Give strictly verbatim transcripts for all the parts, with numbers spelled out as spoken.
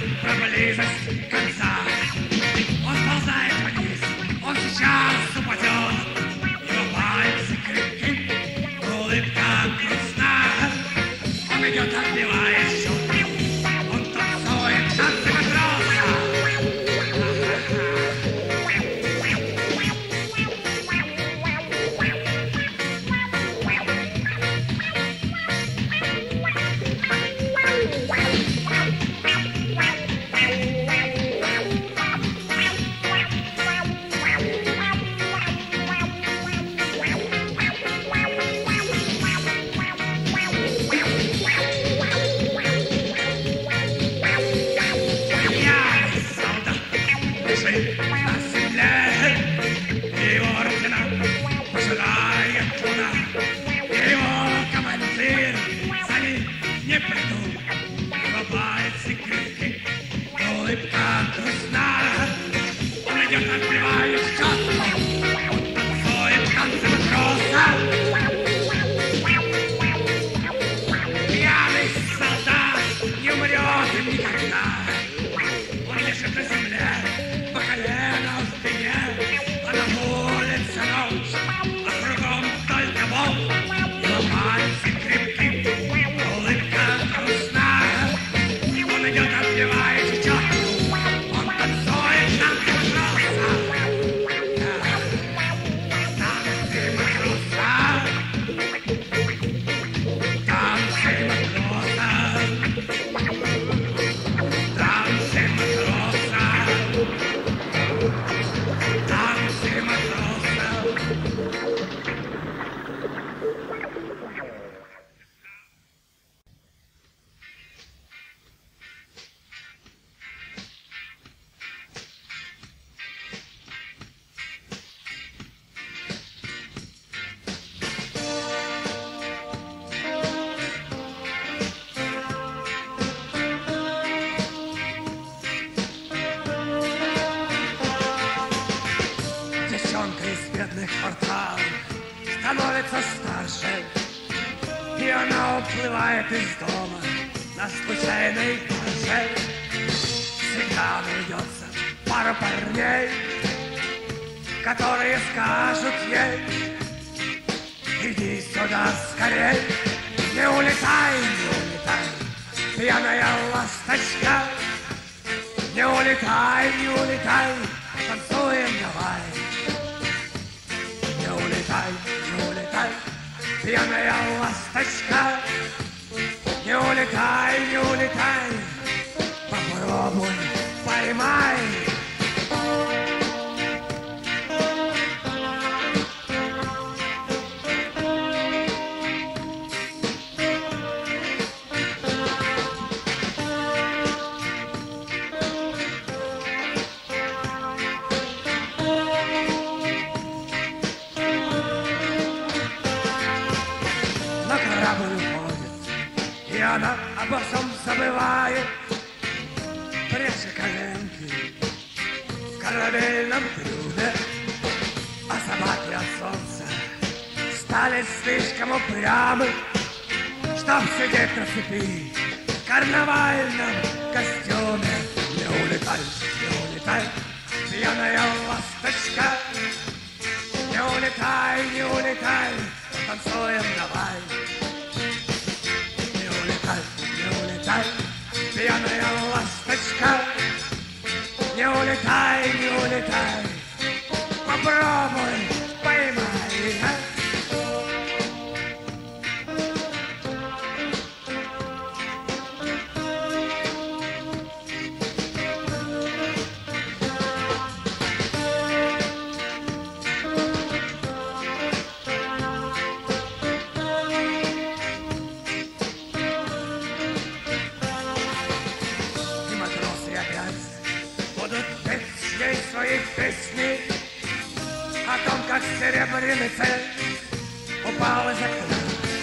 про близость конца. Он ползает вниз, он сейчас упадет. Его пальцы крепки, улыбка грустна. Он идет, отбивая счет. Он танцует танцы матроса. Становится старше, и она уплывает из дома на случайной барже. Всегда найдется пара парней, которые скажут ей: иди сюда скорей, не улетай, не улетай, пьяная ласточка. Не улетай, не улетай, танцуем давай. Не улетай, не улетай, пьяная ласточка. Не улетай, не улетай, попробуй, поймай. Она обо всем забывает, пряча коленки в корабельном трюме. А собаки от солнца стали слишком упрямы, чтоб сидеть на цепи в карнавальном костюме. Не улетай, не улетай, пьяная ласточка. Не улетай, не улетай, танцуем давай. Не улетай, пьяная ласточка. Не улетай, не улетай, попробуй, поймай. Свои песни о том, как серебряный царь упал из окна,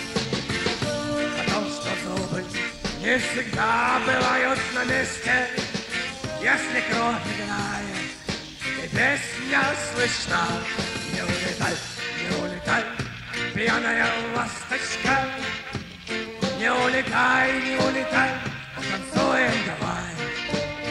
о том, что зубы не всегда бывают на месте, если кровь играет и песня слышна. Не улетай, не улетай, пьяная ласточка. Не улетай, не улетай, танцуем давай.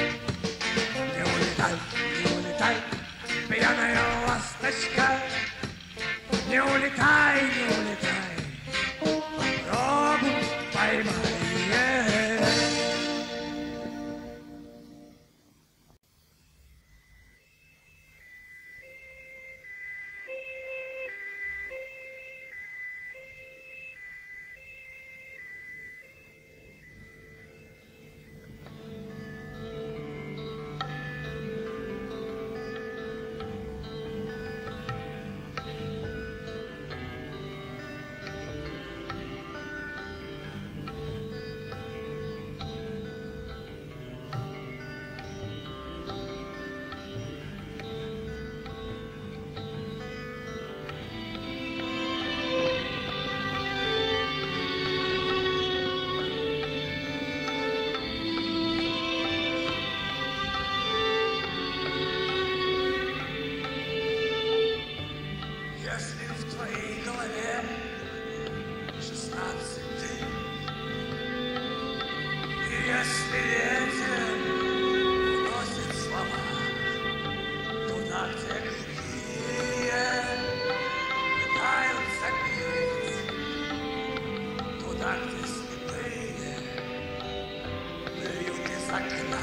где глухие пытаются петь, туда, где слепые плюют из окна.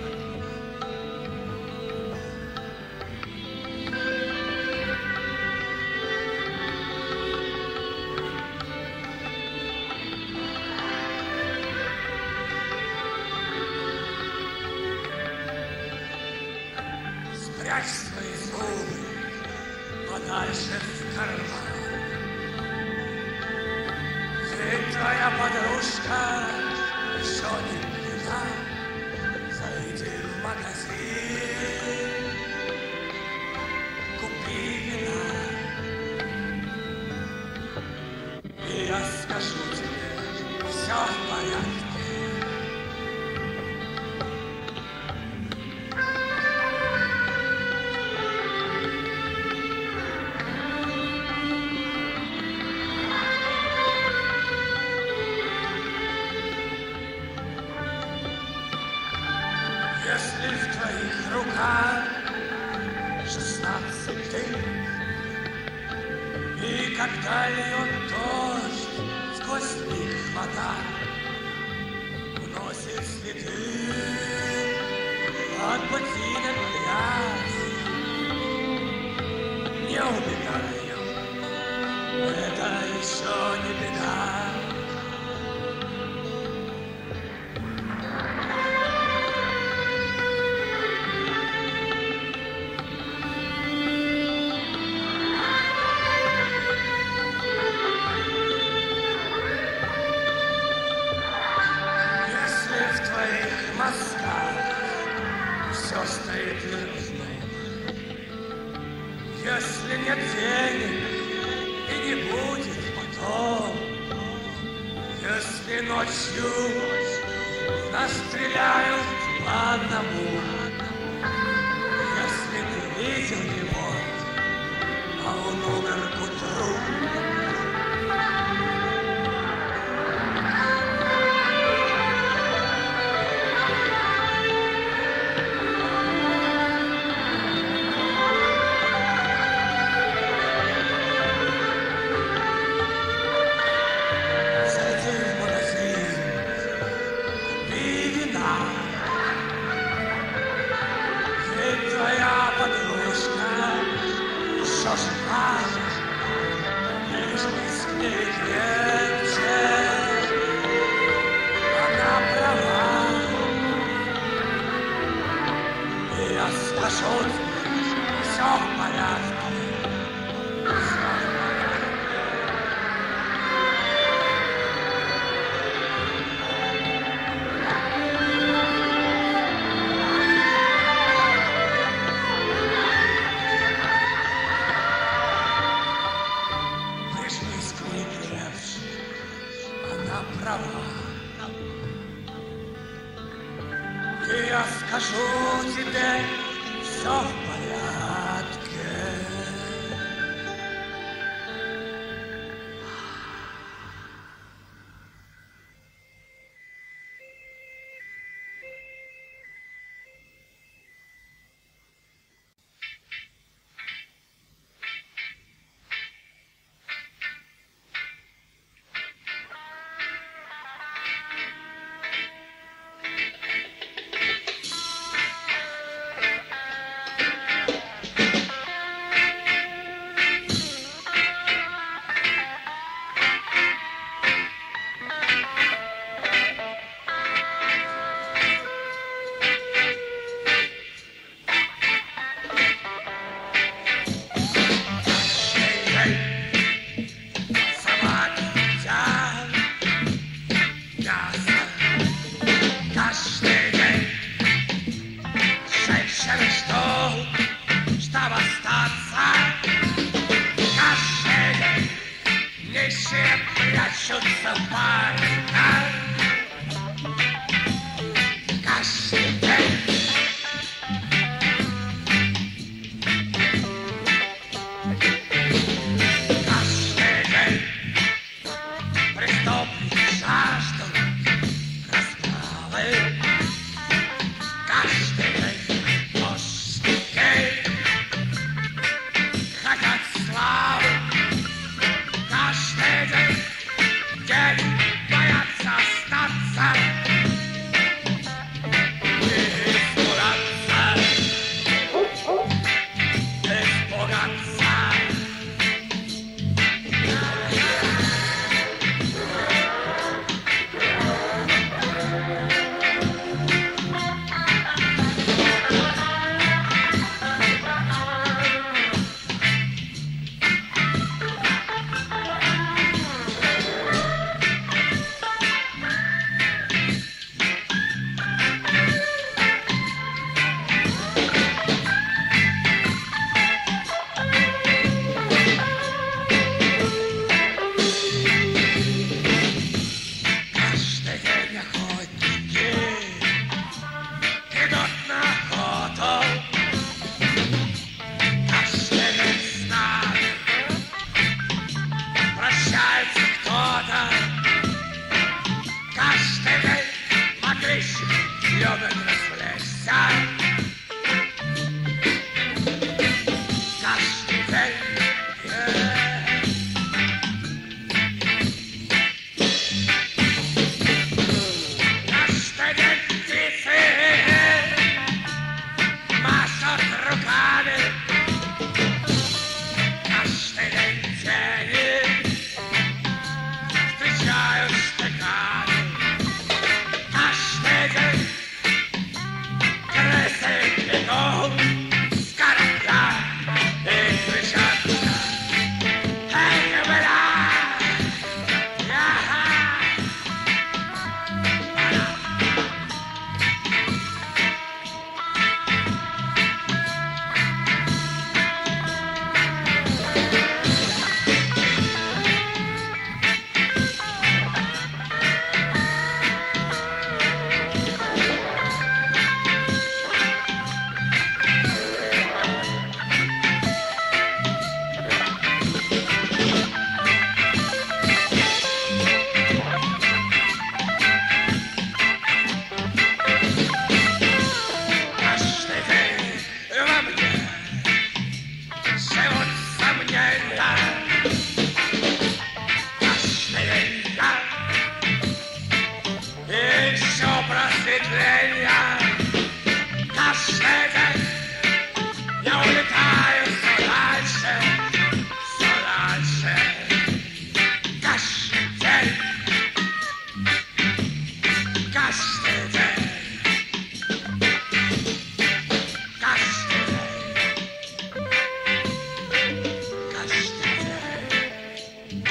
Спрячь свои зубы подальше в карман. Ведь твоя подружка еще не пьяна. Зайди в магазин, купи вина, и я скажу тебе, все в порядке. Если в твоих руках шестнадцать дым, и когда льет дождь, сквозь них вода уносит следы от ботинок грязь, не убегаю, это еще не беда. Все стоит ровно. Если нет денег и не будет потом, если ночью нас стреляют по одному, если ты видел его, а он умер к утру. Все в порядке. Вышла из книги Левш, она права. И я скажу тебе, все в порядке. вся. Каждый день. Каждый день птицы машут руками. Каждый день тени встречают штыками. Каждый день крысы бегут с корабля и кричат: «Эй, бля! Я-ха!» Каждый день во мне живут сомнения. Каждый день я ищу просветления. Каждый день я улетаю все дальше, все дальше. Каждый день, каждый день. Каждый день, каждый день,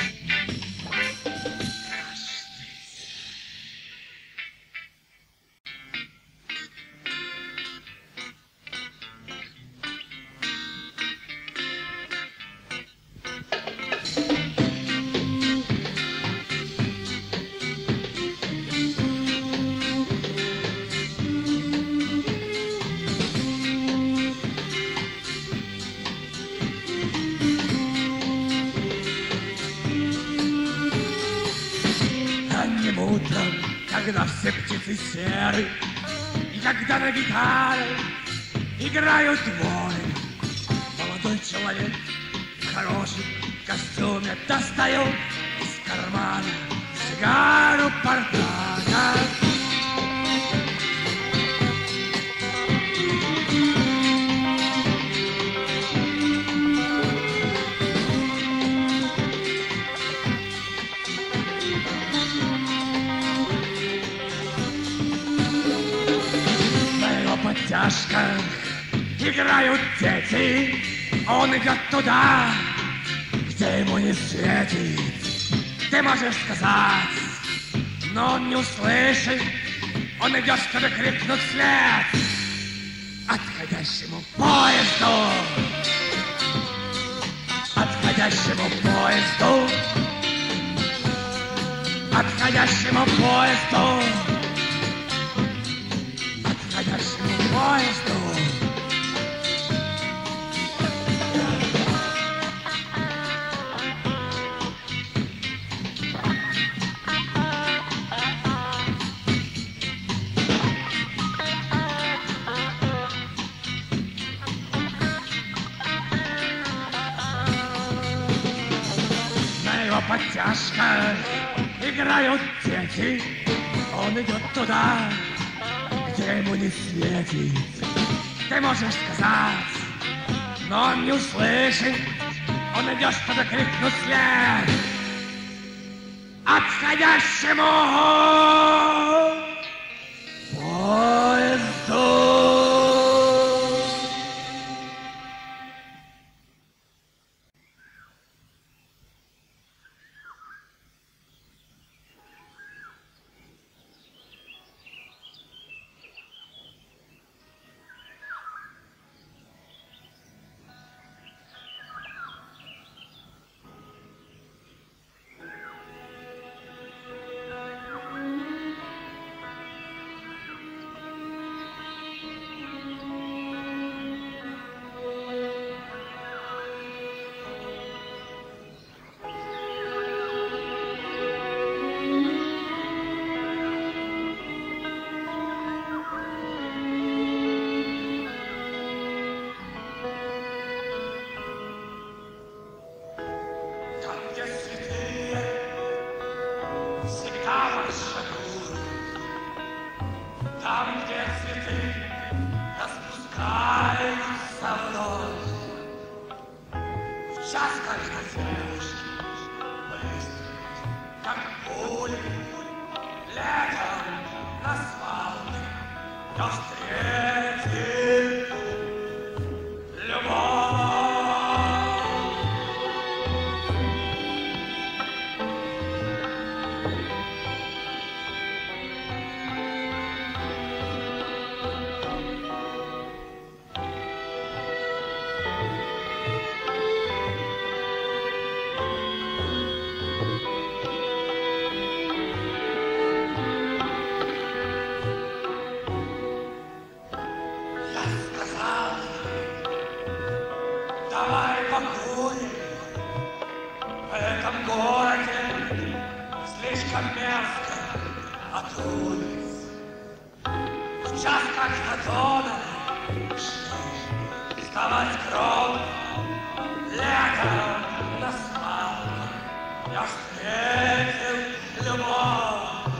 ранним утром, когда все птицы серы, и когда на гитаре играют двое, молодой человек в хорошем костюме достает из кармана сигару Портага. Подтяжках играют дети. Он идет туда, где ему не светит. Ты можешь сказать, но он не услышит. Он идет, чтобы крикнуть вслед отходящему поезду. Отходящему поезду. Отходящему поезду. Отходящему поезду. На его подтяжках играют дети. Он идет туда, где ему не светит. Ты можешь сказать, но он не услышит. Он идет, чтобы крикнуть вслед отходящему поезду. девушки, быстрые, как пули, летом на свалке я встретил любовь. Давай покурим в этом городе, слишком мерзко от улиц. В час как фотона шли вставать кровь. Летом на свалке я встретил любовь.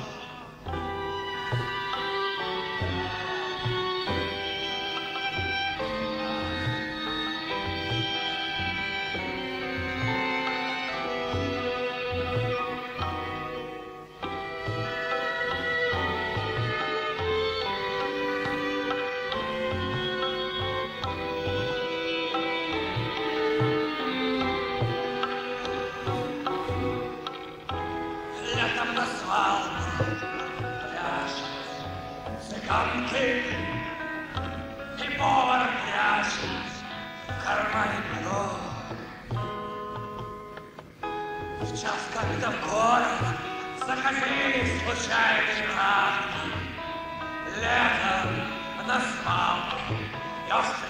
Летом на свалке пляшут цыганки, и повар прячет в кармане перо. В час, когда в город заходили случайные травки, летом на свалке я